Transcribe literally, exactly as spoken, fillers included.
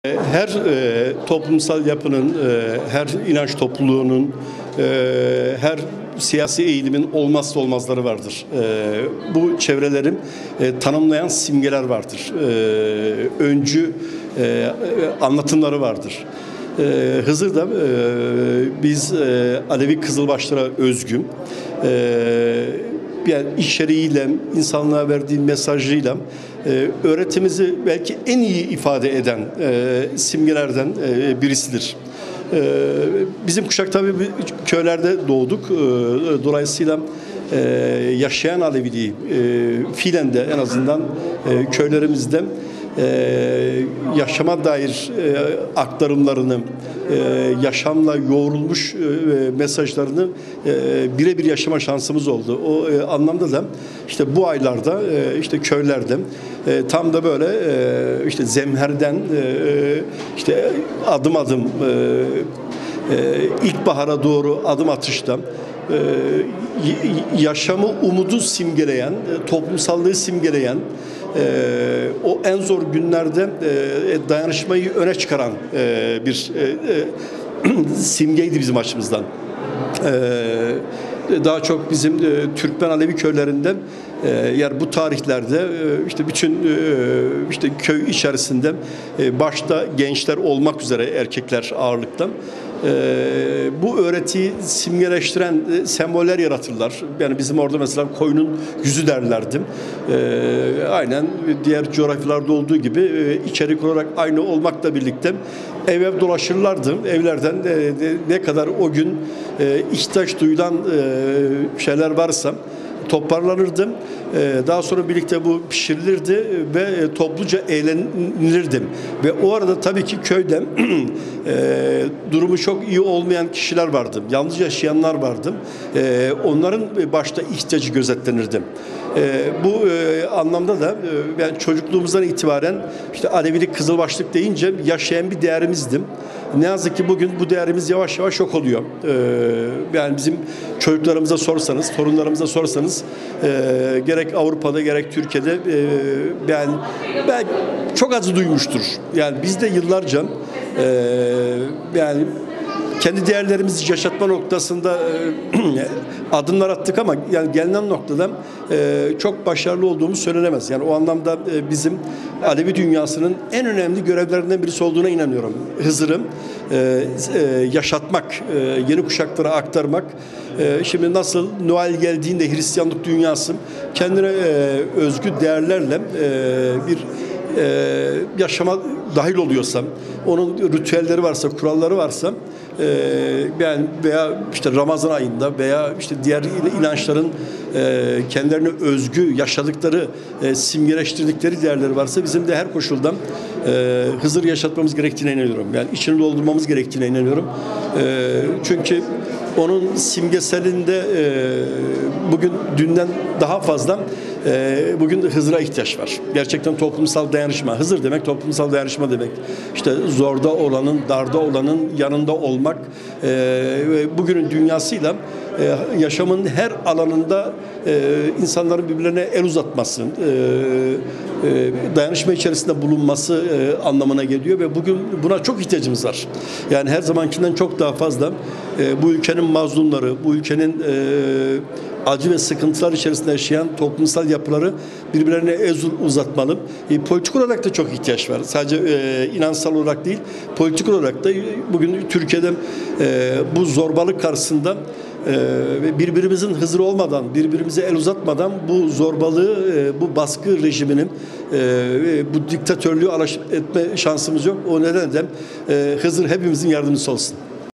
Her e, toplumsal yapının, e, her inanç topluluğunun, e, her siyasi eğilimin olmazsa olmazları vardır. E, bu çevrelerin e, tanımlayan simgeler vardır. E, öncü e, anlatımları vardır. E, Hızır'da e, biz e, Alevi Kızılbaşlara özgü, e, yani içeriğiyle, insanlığa verdiği mesajıyla e, öğretimizi belki en iyi ifade eden e, simgelerden e, birisidir. E, bizim kuşak tabii köylerde doğduk. E, dolayısıyla e, yaşayan Aleviliği e, fiilen de en azından e, köylerimizde Ee, yaşama dair e, aktarımlarını, e, yaşamla yoğrulmuş e, mesajlarını e, birebir yaşama şansımız oldu. O e, anlamda da işte bu aylarda e, işte köylerde e, tam da böyle e, işte zemherden e, işte adım adım e, e, ilkbahara doğru adım atışta yaşamı, umudu simgeleyen, toplumsallığı simgeleyen, o en zor günlerde dayanışmayı öne çıkaran bir simgeydi bizim açımızdan. Daha çok bizim Türkmen Alevi köylerinde yani bu tarihlerde işte bütün işte köy içerisinde başta gençler olmak üzere erkekler ağırlıkta bu öğretiyi simgeleştiren semboller yaratırlar. Yani bizim orada mesela koyunun yüzü derlerdi. Aynen diğer coğrafyalarda olduğu gibi içerik olarak aynı olmakla birlikte ev ev dolaşırlardı. Evlerden ne kadar o gün ihtiyaç duyulan şeyler varsa toparlanırdı. Daha sonra birlikte bu pişirilirdi ve topluca eğlenilirdi. Ve o arada tabii ki köyde durumu çok iyi olmayan kişiler vardı. Yalnız yaşayanlar vardı. Onların başta ihtiyacı gözetlenirdi. Bu anlamda da yani çocukluğumuzdan itibaren işte Alevilik, Kızılbaşlık deyince yaşayan bir değerimizdi. Ne yazık ki bugün bu değerimiz yavaş yavaş yok oluyor. Yani bizim çocuklarımıza sorsanız, torunlarımıza sorsanız gerek Avrupa'da gerek Türkiye'de yani ben çok azı duymuştur. Yani biz de yıllarca yani kendi değerlerimizi yaşatma noktasında adımlar attık ama yani gelinen noktada çok başarılı olduğumuz söylenemez. Yani o anlamda bizim Alevi dünyasının en önemli görevlerinden birisi olduğuna inanıyorum. Hızır'ı yaşatmak, yeni kuşaklara aktarmak. Şimdi nasıl Noel geldiğinde Hristiyanlık dünyası kendine özgü değerlerle bir yaşama dahil oluyorsam, onun ritüelleri varsa, kuralları varsa yani veya işte Ramazan ayında veya işte diğer inançların kendilerine özgü yaşadıkları, simgeleştirdikleri değerleri varsa bizim de her koşuldan Hızır yaşatmamız gerektiğine inanıyorum. Yani içini doldurmamız gerektiğine inanıyorum. Çünkü onun simgeselinde bugün dünden daha fazla bugün Hızır'a ihtiyaç var. Gerçekten toplumsal dayanışma. Hızır demek toplumsal dayanışma demek. İşte zorda olanın, darda olanın yanında olmak ve bugünün dünyasıyla yaşamın her alanında insanların birbirlerine el uzatması, dayanışma içerisinde bulunması anlamına geliyor ve bugün buna çok ihtiyacımız var. Yani her zamankinden çok daha fazla bu ülkenin mazlumları, bu ülkenin acı ve sıkıntılar içerisinde yaşayan toplumsal yapıları birbirlerine el uzatmalı. E, politik olarak da çok ihtiyaç var. Sadece e, inansal olarak değil, politik olarak da bugün Türkiye'de e, bu zorbalık karşısında ve birbirimizin Hızır olmadan, birbirimize el uzatmadan bu zorbalığı, bu baskı rejiminin, bu diktatörlüğü etme şansımız yok. O nedenle Hızır hepimizin yardımcısı olsun.